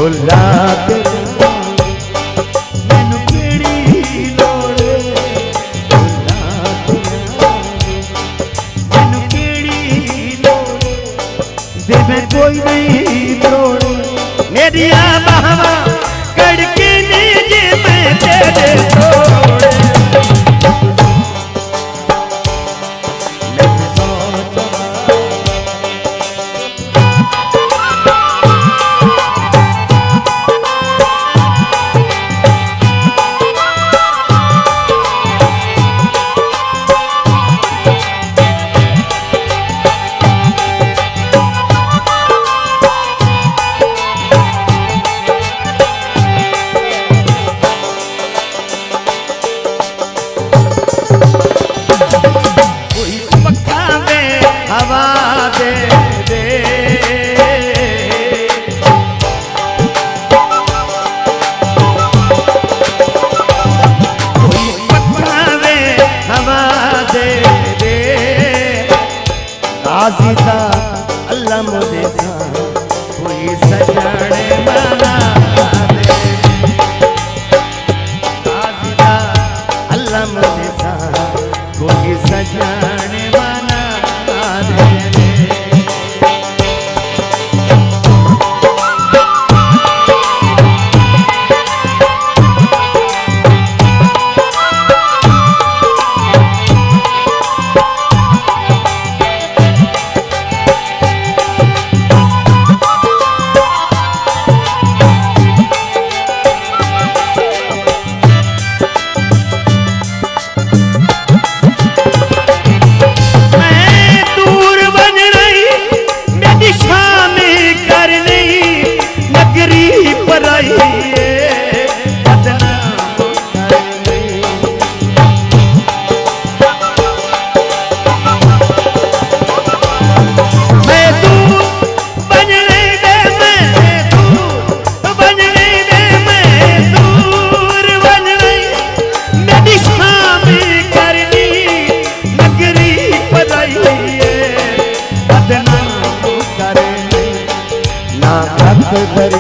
भुला के मैनू केड़ी लोड़ भुला के मैनू केड़ी लोड़ दे मैं कोई नहीं तोड़ मेरिया बाहवा कड़के ने जे मैं तेरे तोड़ आज़ीज़ा अल्लाह मुझे कोई सजाने वाला दे आज़ीज़ा अल्लाह मुझे कोई सजाने वाला दे कर